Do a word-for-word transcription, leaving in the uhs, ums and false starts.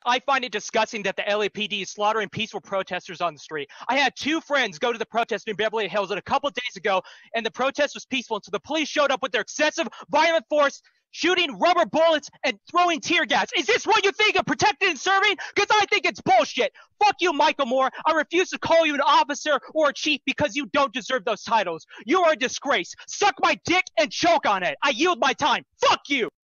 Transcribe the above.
I find it disgusting that the L A P D is slaughtering peaceful protesters on the street. I had two friends go to the protest in Beverly Hills a couple days ago, and the protest was peaceful until the police showed up with their excessive violent force, shooting rubber bullets and throwing tear gas. Is this what you think of protecting and serving? Because I think it's bullshit. Fuck you, Michael Moore. I refuse to call you an officer or a chief because you don't deserve those titles. You are a disgrace. Suck my dick and choke on it. I yield my time. Fuck you.